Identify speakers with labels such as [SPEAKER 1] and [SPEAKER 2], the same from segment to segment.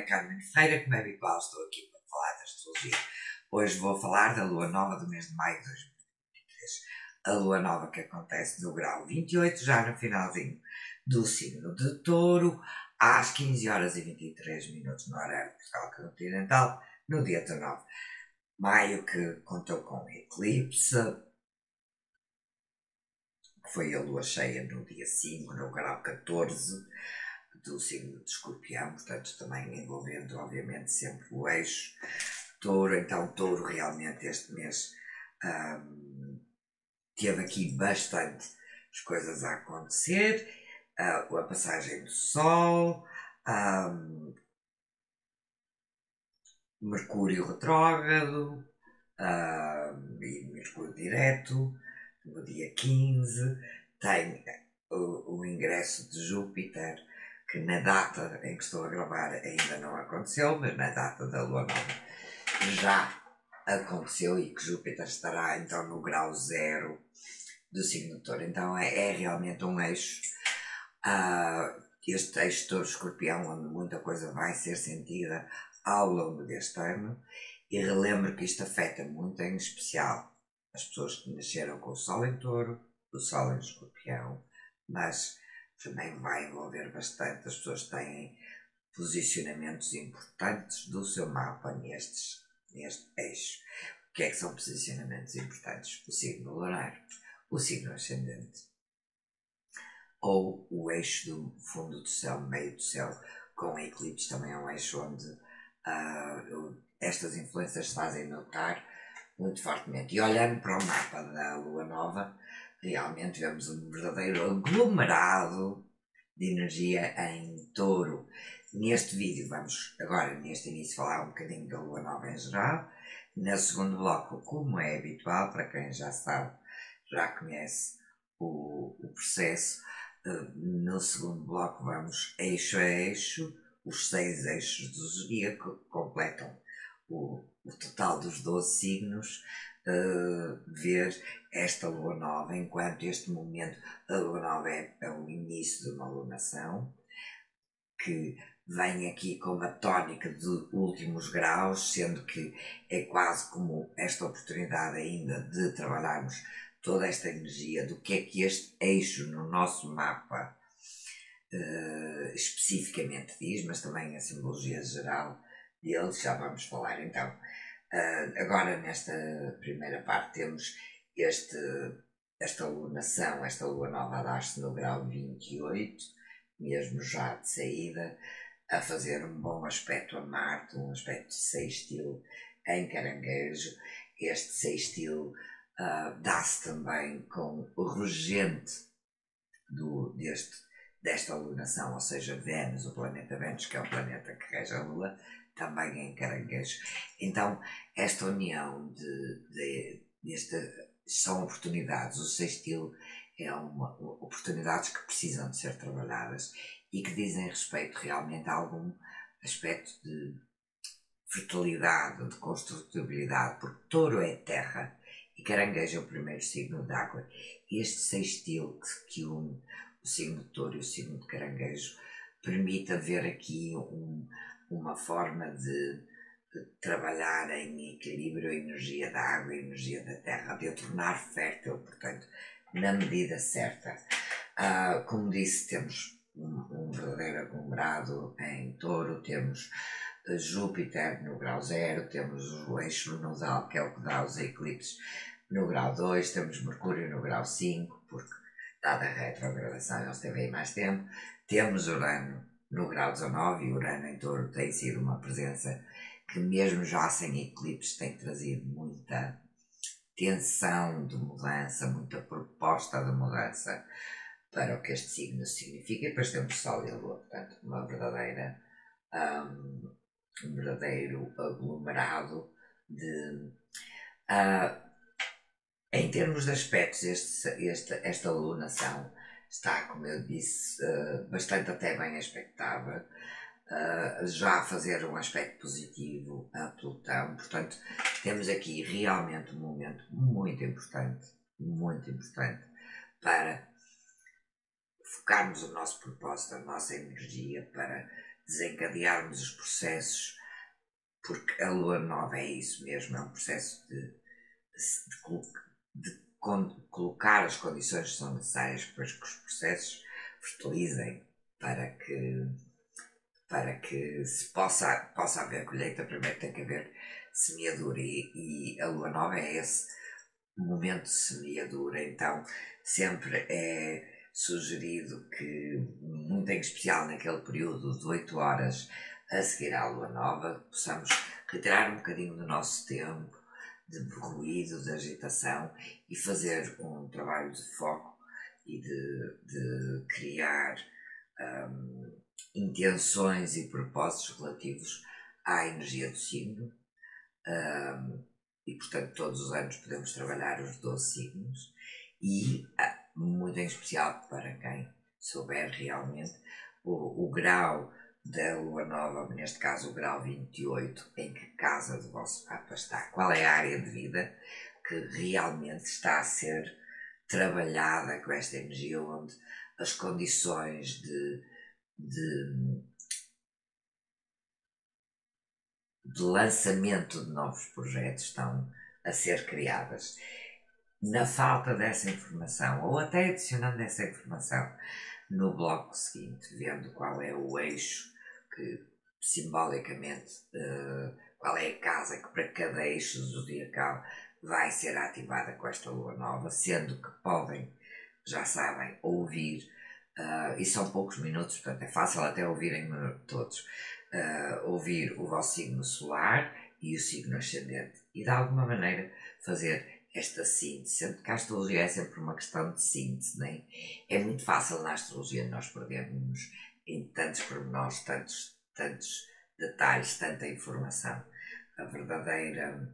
[SPEAKER 1] Carmen Ferreira, como é habitual, estou aqui para falar da astrologia. Hoje vou falar da lua nova do mês de maio de 2023. A lua nova que acontece no grau 28, já no finalzinho do signo de Touro, às 15 horas e 23 minutos no horário de Portugal Continental, no dia 19 de maio, que contou com eclipse, que foi a lua cheia no dia 5, no grau 14 do signo de Escorpião, portanto também envolvendo obviamente sempre o eixo Touro. Então Touro realmente este mês teve aqui bastante as coisas a acontecer, a passagem do Sol, Mercúrio retrógrado e Mercúrio direto no dia 15, tem o ingresso de Júpiter, que na data em que estou a gravar ainda não aconteceu, mas na data da lua nova já aconteceu, e que Júpiter estará então no grau 0 do signo de Touro. Então é realmente um eixo, este eixo Touro-Escorpião, onde muita coisa vai ser sentida ao longo deste ano. E relembro que isto afeta muito, em especial, as pessoas que nasceram com o Sol em Touro, o Sol em Escorpião, mas também vai envolver bastante as pessoas que têm posicionamentos importantes do seu mapa neste eixo. O que é que são posicionamentos importantes? O signo lunar, o signo ascendente, ou o eixo do fundo do céu, meio do céu, com eclipse. Também é um eixo onde estas influências se fazem notar muito fortemente. E olhando para o mapa da lua nova, realmente vemos um verdadeiro aglomerado de energia em Touro. Neste vídeo vamos agora, neste início, falar um bocadinho da lua nova em geral. No segundo bloco, como é habitual, para quem já sabe, já conhece o processo, no segundo bloco vamos eixo a eixo, os 6 eixos do zodíaco que completam o total dos 12 signos, ver esta lua nova, enquanto este momento a lua nova é o início de uma lunação, que vem aqui com uma tónica de últimos graus, sendo que é quase como esta oportunidade ainda de trabalharmos toda esta energia do que é que este eixo no nosso mapa especificamente diz, mas também a simbologia geral deles, já vamos falar então. Agora nesta primeira parte temos esta lunação, esta lua nova a dar-se no grau 28, mesmo já de saída, a fazer um bom aspecto a Marte, um aspecto sextil em Caranguejo. Este sextil dá-se também com o regente desta lunação, ou seja, Vênus, o planeta Vênus, que é o planeta que rege a Lua, também em Caranguejo. Então, esta união são oportunidades. O sextil é oportunidades que precisam de ser trabalhadas e que dizem respeito realmente a algum aspecto de fertilidade, de construtibilidade, porque Touro é terra e Caranguejo é o primeiro signo de água. Este sextil que une o signo de Touro e o signo de Caranguejo permite haver aqui uma forma de trabalhar em equilíbrio a energia da água e a energia da terra, de a tornar fértil, portanto, na medida certa. Como disse, temos um verdadeiro aglomerado em Touro, temos Júpiter no grau 0, temos o eixo nodal, que é o que dá os eclipses, no grau 2, temos Mercúrio no grau 5, porque dada a retrogradação ele esteve aí mais tempo, temos Urano no grau 19, e Urano em Touro tem sido uma presença que mesmo já sem eclipses tem trazido muita tensão de mudança, muita proposta de mudança para o que este signo significa. E depois temos o Sol e a Lua, portanto uma verdadeira um verdadeiro aglomerado de em termos de aspectos, esta lunação está, como eu disse, bastante até bem aspectável, já a fazer um aspecto positivo a Plutão. Portanto, temos aqui realmente um momento muito importante para focarmos o nosso propósito, a nossa energia, para desencadearmos os processos, porque a lua nova é isso mesmo, é um processo de colocar as condições que são necessárias para que os processos fertilizem, para que se possa haver colheita. Primeiro tem que haver semeadura, e a lua nova é esse momento de semeadura. Então sempre é sugerido que, muito em especial naquele período de 8 horas a seguir à lua nova, possamos retirar um bocadinho do nosso tempo de ruído, de agitação, e fazer um trabalho de foco e de criar intenções e propósitos relativos à energia do signo. E portanto todos os anos podemos trabalhar os 12 signos, e muito em especial para quem souber realmente o grau da lua nova, neste caso o grau 28, em que casa do vosso mapa está, qual é a área de vida que realmente está a ser trabalhada com esta energia, onde as condições de lançamento de novos projetos estão a ser criadas. Na falta dessa informação, ou até adicionando essa informação no bloco seguinte, vendo qual é o eixo que simbolicamente, qual é a casa que para cada eixo zodiacal vai ser ativada com esta lua nova, sendo que podem, já sabem, ouvir, e são poucos minutos, portanto é fácil até ouvirem todos, ouvir o vosso signo solar e o signo ascendente, e de alguma maneira fazer esta síntese, sendo que a astrologia é sempre uma questão de síntese, não é? É muito fácil na astrologia nós perdermos em tantos pormenores, tantos detalhes, tanta informação. A verdadeira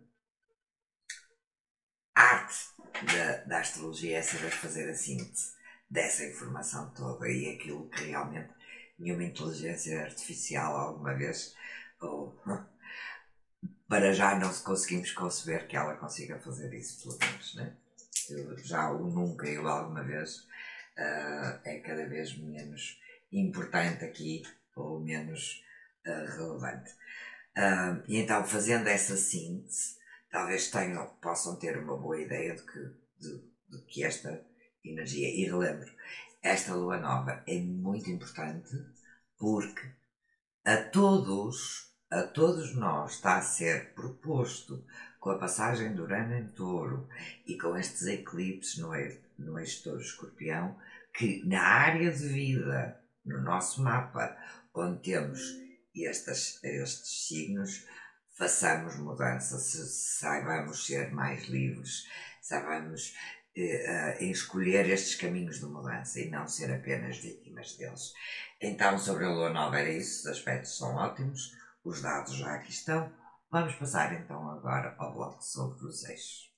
[SPEAKER 1] arte da astrologia é saber fazer a síntese dessa informação toda, e aquilo que realmente nenhuma inteligência artificial alguma vez, ou para já não conseguimos conceber que ela consiga fazer isso, pelo menos, né? Já o nunca e o alguma vez é cada vez menos importante aqui, ou menos relevante. E então, fazendo essa síntese, talvez possam ter uma boa ideia de que esta energia, e relembro, esta lua nova é muito importante porque a todos nós está a ser proposto, com a passagem do Urano em Touro e com estes eclipses no eixo Touro-Escorpião, que na área de vida, no nosso mapa, onde temos estes signos, façamos mudança, saibamos ser mais livres, saibamos escolher estes caminhos de mudança e não ser apenas vítimas deles. Então, sobre a lua nova era isso, os aspectos são ótimos, os dados já aqui estão. Vamos passar então agora ao bloco sobre os eixos.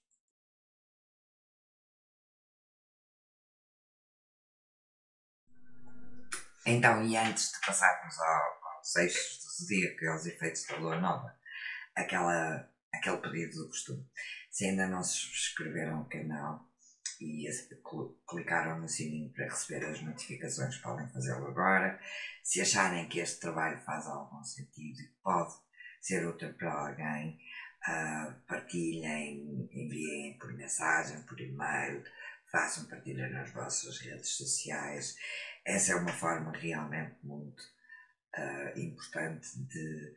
[SPEAKER 1] Então, e antes de passarmos aos eixos do zodíaco e aos efeitos da lua nova, aquele pedido do costume. Se ainda não se subscreveram o canal e clicaram no sininho para receber as notificações, podem fazê-lo agora. Se acharem que este trabalho faz algum sentido e pode ser útil para alguém, partilhem, enviem por mensagem, por e-mail, façam partilha nas vossas redes sociais. Essa é uma forma realmente muito importante de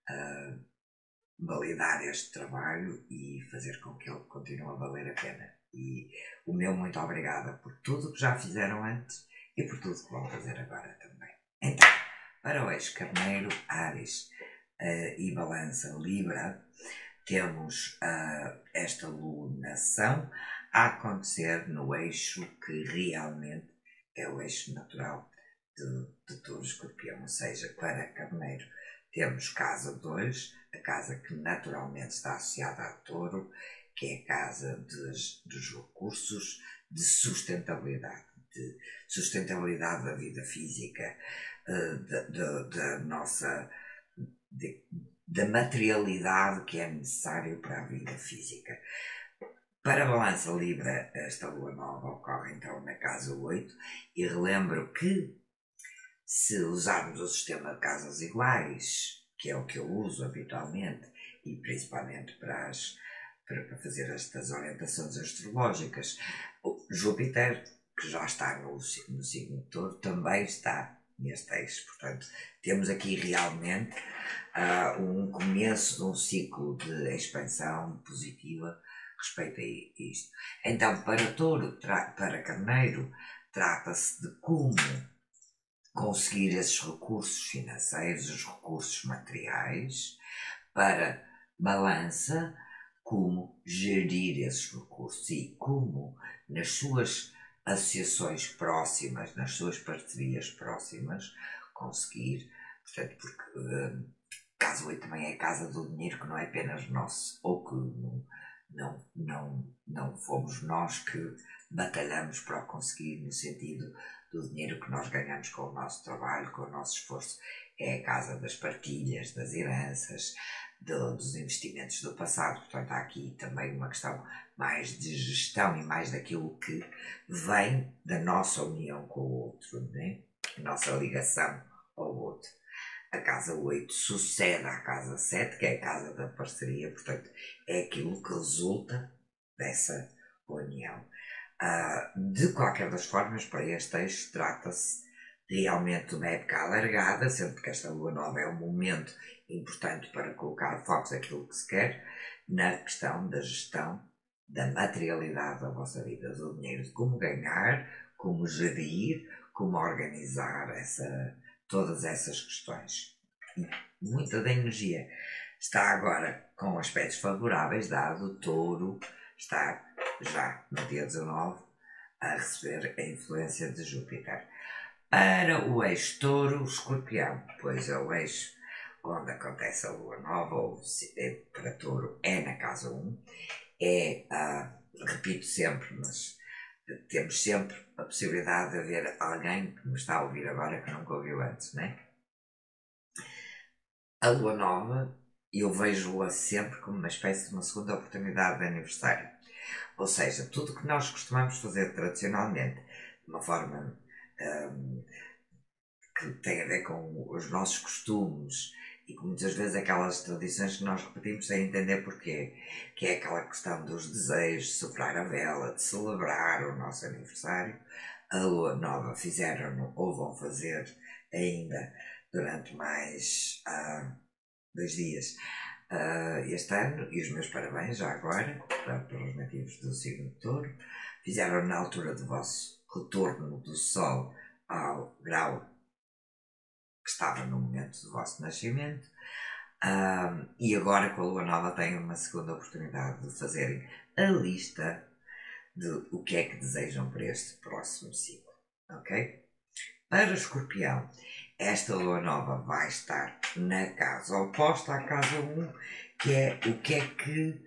[SPEAKER 1] validar este trabalho e fazer com que ele continue a valer a pena. E o meu muito obrigada por tudo que já fizeram antes e por tudo que vão fazer agora também. Então, para o eixo Carneiro, Áries e Balança, Libra, temos esta lunação a acontecer no eixo que realmente é o eixo natural de Touro Escorpião, ou seja, para Carneiro temos casa 2, a casa que naturalmente está associada a Touro, que é a casa dos recursos, de sustentabilidade da vida física, da nossa da materialidade que é necessário para a vida física. Para a Balança Libra, esta lua nova ocorre então na casa 8, e relembro que se usarmos o sistema de casas iguais, que é o que eu uso habitualmente, e principalmente para fazer estas orientações astrológicas, o Júpiter, que já está no signo de Touro, também está neste eixo. Portanto, temos aqui realmente um começo de um ciclo de expansão positiva respeito a isto. Então, para Touro, para Carneiro, trata-se de como conseguir esses recursos financeiros, os recursos materiais. Para Balança, como gerir esses recursos e como nas suas associações próximas, nas suas parcerias próximas, conseguir, portanto, porque casa 8 também é a casa do dinheiro, que não é apenas nosso, ou que não fomos nós que batalhamos para o conseguir, no sentido do dinheiro que nós ganhamos com o nosso trabalho, com o nosso esforço. É a casa das partilhas, das heranças, dos investimentos do passado. Portanto, há aqui também uma questão mais de gestão e mais daquilo que vem da nossa união com o outro, né? A nossa ligação ao outro. A casa 8 sucede à casa 7, que é a casa da parceria, portanto, é aquilo que resulta dessa união. De qualquer das formas, para este eixo, trata-se realmente de uma época alargada, sendo que esta lua nova é um momento importante para colocar focos naquilo que se quer, na questão da gestão da materialidade da vossa vida, do dinheiro, de como ganhar, como gerir, como organizar todas essas questões. E muita da energia está agora com aspectos favoráveis, dado o Touro estar já no dia 19 a receber a influência de Júpiter. Para o eixo Touro-Escorpião, pois é o eixo onde acontece a lua nova, ou para Touro é na casa 1, repito sempre, mas temos sempre a possibilidade de haver alguém que me está a ouvir agora que nunca ouviu antes, não é? A lua nova, eu vejo-a sempre como uma espécie de uma segunda oportunidade de aniversário. Ou seja, tudo que nós costumamos fazer tradicionalmente, de uma forma que tem a ver com os nossos costumes e com muitas vezes aquelas tradições que nós repetimos sem entender porquê, que é aquela questão dos desejos, de soprar a vela, de celebrar o nosso aniversário. A lua nova fizeram-no ou vão fazer ainda durante mais 2 dias este ano, e os meus parabéns já agora para os nativos do signo de Touro. Fizeram na altura do vosso retorno do Sol ao grau que estava no momento do vosso nascimento, e agora com a lua nova têm uma segunda oportunidade de fazerem a lista de o que é que desejam para este próximo ciclo, ok? Para Escorpião, esta lua nova vai estar na casa oposta à casa 1, que é o que é que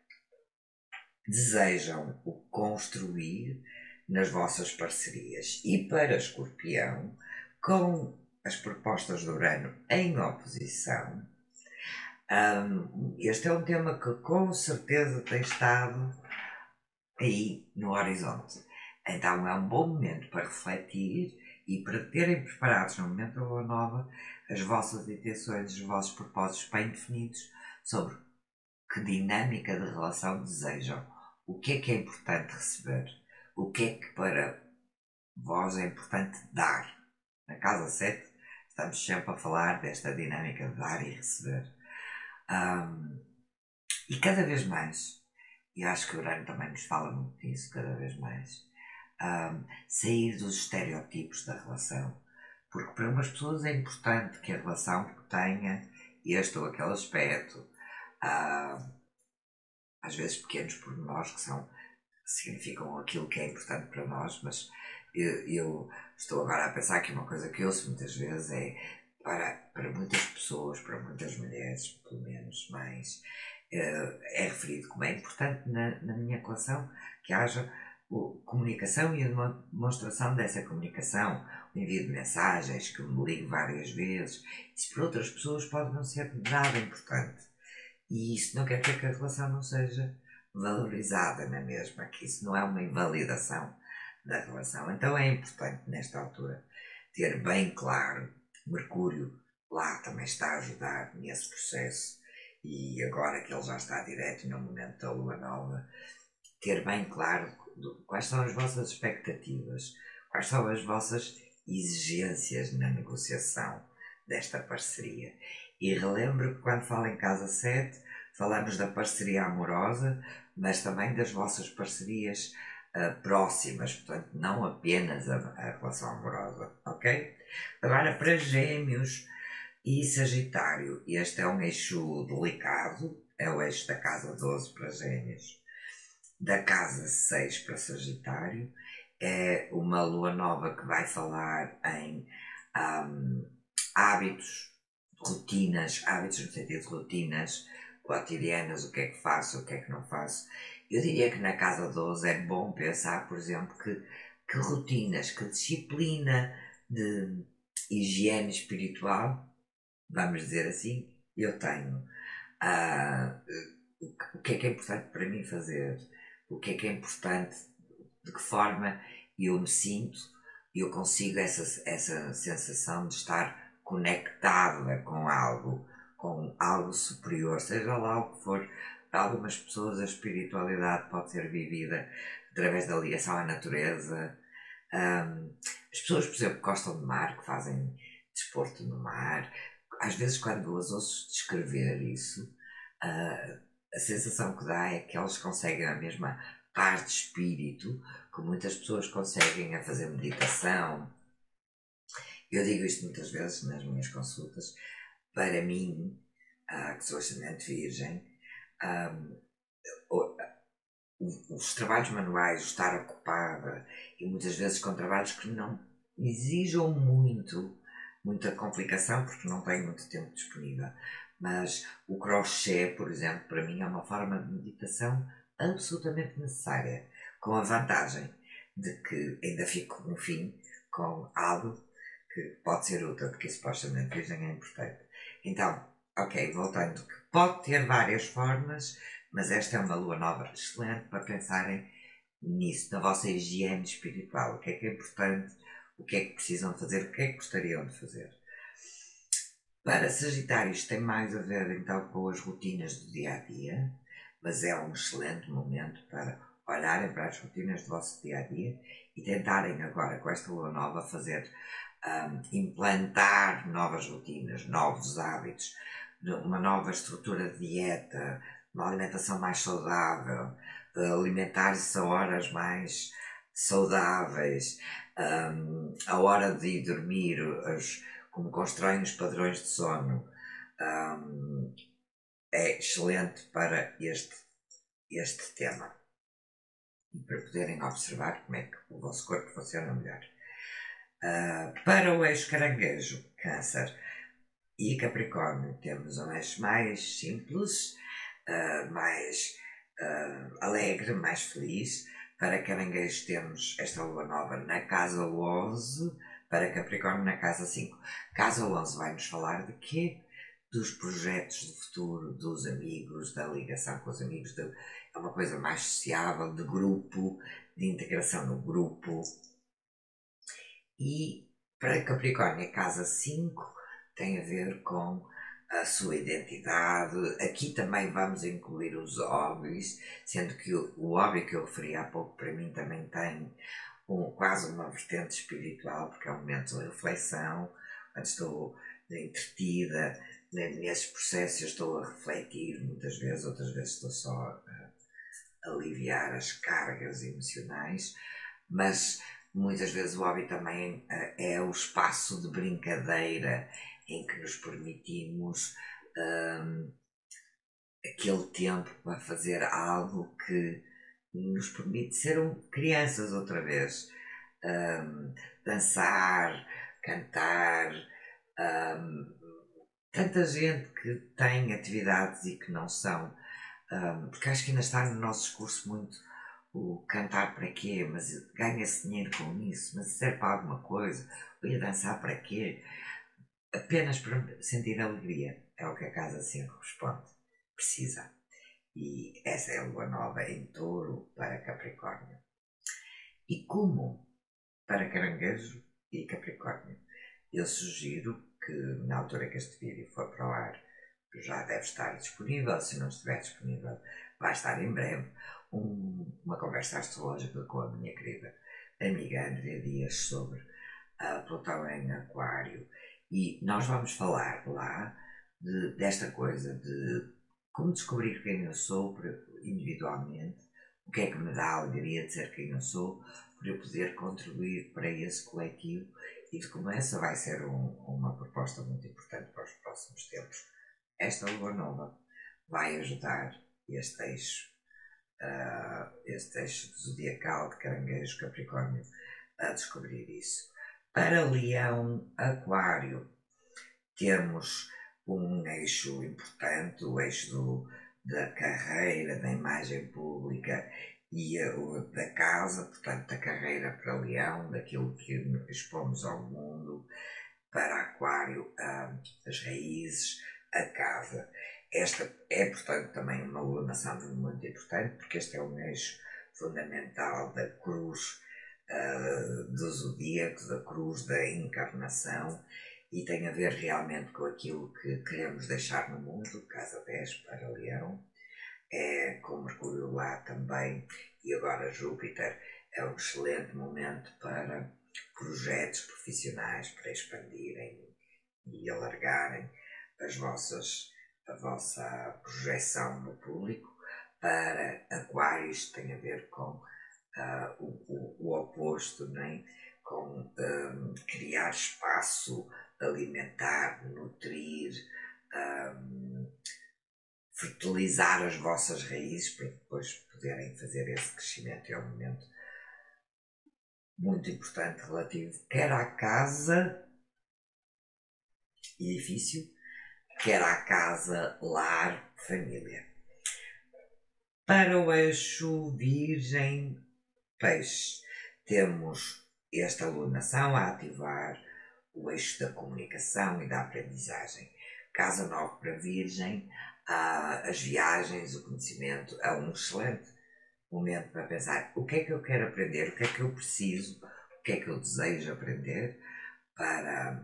[SPEAKER 1] desejam construir nas vossas parcerias. E para Escorpião, com as propostas do Urano em oposição, este é um tema que com certeza tem estado aí no horizonte. Então é um bom momento para refletir e para terem preparados no momento da lua nova as vossas intenções, os vossos propósitos bem definidos sobre que dinâmica de relação desejam, o que é importante receber, o que é que para vós é importante dar. Na casa 7 estamos sempre a falar desta dinâmica de dar e receber. E cada vez mais, e acho que o Urano também nos fala muito disso, cada vez mais, sair dos estereotipos da relação. Porque para umas pessoas é importante que a relação tenha este ou aquele aspecto, às vezes pequenos pormenores que significam aquilo que é importante para nós, mas eu estou agora a pensar que uma coisa que eu ouço muitas vezes é para muitas pessoas, para muitas mulheres, pelo menos mais, é referido como é importante na minha relação que haja comunicação e uma demonstração dessa comunicação, o envio de mensagens, que eu me ligo várias vezes. Isso para outras pessoas pode não ser nada importante. E isso não quer dizer que a relação não seja valorizada na mesma, que isso não é uma invalidação da relação. Então é importante, nesta altura, ter bem claro, Mercúrio lá também está a ajudar nesse processo, e agora que ele já está direto no momento da lua nova, ter bem claro quais são as vossas expectativas, quais são as vossas exigências na negociação desta parceria. E relembro que quando falo em casa 7, falamos da parceria amorosa, mas também das vossas parcerias próximas, portanto, não apenas a relação amorosa, ok? Agora, para Gêmeos e Sagitário, este é um eixo delicado, é o eixo da casa 12 para Gêmeos, da casa 6 para Sagitário, é uma lua nova que vai falar em hábitos, hábitos no sentido de rotinas cotidianas, o que é que faço, o que é que não faço. Eu diria que na casa 12 é bom pensar, por exemplo, que rotinas, que disciplina de higiene espiritual, vamos dizer assim, eu tenho. O que é importante para mim fazer, o que é importante, de que forma eu me sinto, eu consigo essa sensação de estar conectada com algo superior, seja lá o que for. Para algumas pessoas a espiritualidade pode ser vivida através da ligação à natureza. As pessoas, por exemplo, que gostam de mar, que fazem desporto no mar, às vezes quando as ouço descrever isso, a sensação que dá é que elas conseguem a mesma paz de espírito que muitas pessoas conseguem a fazer meditação. Eu digo isto muitas vezes nas minhas consultas. Para mim, que sou ascendente virgem, os trabalhos manuais, o estar ocupada, e muitas vezes com trabalhos que não exijam muita complicação, porque não tenho muito tempo disponível. Mas o crochê, por exemplo, para mim é uma forma de meditação absolutamente necessária, com a vantagem de que ainda fico, no fim, com algo que pode ser útil, porque isso supostamente virgem é importante. Então, ok, voltando, que pode ter várias formas, mas esta é uma lua nova excelente para pensarem nisso, na vossa higiene espiritual. O que é importante, o que é que precisam fazer, o que é que gostariam de fazer. Para Sagitários tem mais a ver então com as rotinas do dia a dia, mas é um excelente momento para olharem para as rotinas do vosso dia a dia e tentarem agora com esta lua nova fazer implantar novas rotinas, novos hábitos, uma nova estrutura de dieta, uma alimentação mais saudável, alimentar-se a horas mais saudáveis, a hora de ir dormir, como constroem os padrões de sono, é excelente para este tema e para poderem observar como é que o vosso corpo funciona melhor. Para o eixo caranguejo, Câncer e Capricórnio, temos um eixo mais simples, mais alegre, mais feliz. Para Caranguejo temos esta lua nova na casa 11, para Capricórnio na casa 5. Casa 11 vai-nos falar de quê? Dos projetos de futuro, dos amigos, da ligação com os amigos, é uma coisa mais sociável, de grupo, de integração no grupo. E para Capricórnio, a casa 5 tem a ver com a sua identidade. Aqui também vamos incluir os hobbies, sendo que o hobby que eu referi há pouco para mim também tem quase uma vertente espiritual, porque é um momento de reflexão, quando estou entretida nesses processos, eu estou a refletir muitas vezes, outras vezes estou só a aliviar as cargas emocionais, mas muitas vezes o hobby também é o espaço de brincadeira em que nos permitimos aquele tempo para fazer algo que nos permite ser crianças outra vez. Dançar, cantar. Tanta gente que tem atividades e que não são. Porque acho que ainda está no nosso discurso muito o cantar para quê, mas ganha-se dinheiro com isso, mas serve para alguma coisa, ou ia dançar para quê? Apenas para sentir alegria, é o que a casa 5 responde, precisa. E essa é a lua nova em Touro para Capricórnio. E como para Caranguejo e Capricórnio. Eu sugiro que, na altura que este vídeo for para o ar, já deve estar disponível. Se não estiver disponível, vai estar em breve, uma conversa astrológica com a minha querida amiga Andrea Dias sobre Plutão em Aquário. E nós vamos falar lá desta coisa de como descobrir quem eu sou individualmente, o que é que me dá a alegria de ser quem eu sou, por eu poder contribuir para esse coletivo, e de como essa vai ser uma proposta muito importante para os próximos tempos. Esta lua nova vai ajudar este eixo zodiacal de Caranguejo Capricórnio a descobrir isso. Para Leão Aquário temos um eixo importante, o eixo da carreira, da imagem pública e da casa, portanto da carreira para Leão, daquilo que expomos ao mundo. Para Aquário, as raízes, a casa. Esta é, portanto, também uma alunação muito importante, porque este é um eixo fundamental da cruz do zodíaco, da cruz da encarnação, e tem a ver realmente com aquilo que queremos deixar no mundo. Casa 10 para Leão, com Mercúrio lá também, e agora Júpiter, é um excelente momento para projetos profissionais, para expandirem e alargarem a vossa projeção no público. Para Aquários tem a ver com o oposto, né? Com criar espaço, alimentar, nutrir, fertilizar as vossas raízes para depois poderem fazer esse crescimento. É um momento muito importante relativo quer à casa, edifício, quer à casa, lar, família. Para o eixo Virgem Peixe, temos esta alunação a ativar o eixo da comunicação e da aprendizagem. Casa 9 para Virgem, as viagens, o conhecimento, é um excelente momento para pensar o que é que eu quero aprender, o que é que eu preciso, o que é que eu desejo aprender para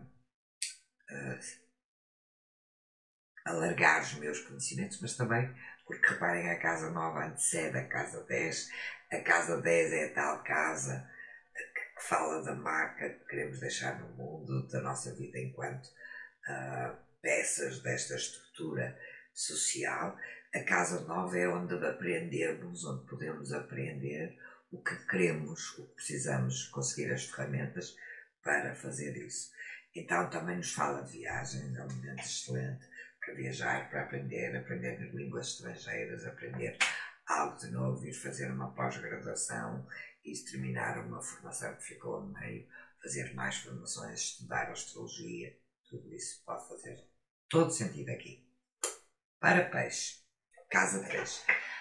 [SPEAKER 1] alargar os meus conhecimentos, mas também porque, reparem, a casa 9 antecede a casa 10. A casa 10 é a tal casa que fala da marca que queremos deixar no mundo, da nossa vida enquanto peças desta estrutura social. A casa 9 é onde aprendemos, onde podemos aprender o que queremos, o que precisamos, conseguir as ferramentas para fazer isso. Então também nos fala de viagens, é um momento excelente para viajar, para aprender línguas estrangeiras, aprender algo de novo, ir fazer uma pós-graduação e terminar uma formação que ficou a meio, fazer mais formações, estudar astrologia, tudo isso pode fazer todo sentido aqui. Para Peixe, casa 3,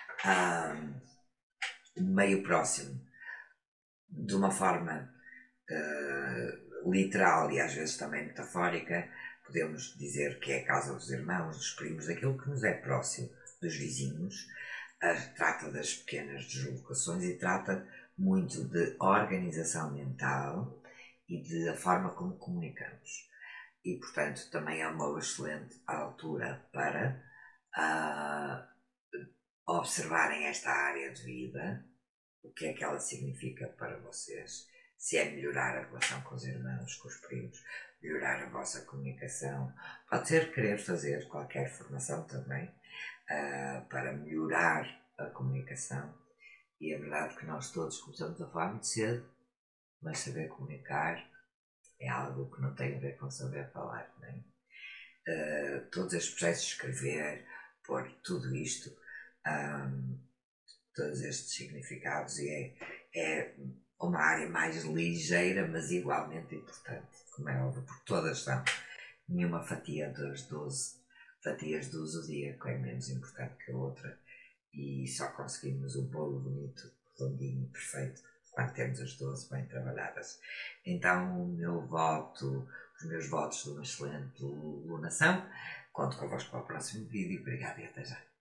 [SPEAKER 1] meio próximo, de uma forma literal e às vezes também metafórica, podemos dizer que é a casa dos irmãos, dos primos, daquilo que nos é próximo, dos vizinhos. Trata das pequenas deslocações e trata muito de organização mental e de a forma como comunicamos. E, portanto, também é uma excelente altura para observarem esta área de vida, o que é que ela significa para vocês, se é melhorar a relação com os irmãos, com os primos, melhorar a vossa comunicação. Pode ser querer fazer qualquer formação também para melhorar a comunicação. E é verdade que nós todos começamos a falar muito cedo, mas saber comunicar é algo que não tem a ver com saber falar, não é? Todos estes processos de escrever, pôr tudo isto, todos estes significados, e é uma área mais ligeira, mas igualmente importante, como é óbvio, porque todas são. Nenhuma fatia das 12 fatias do zodíaco é menos importante que a outra, e só conseguimos um bolo bonito, redondinho, perfeito, quando temos as 12 bem trabalhadas. Então, os meus votos de uma excelente lunação. Conto convosco para o próximo vídeo. Obrigada e até já.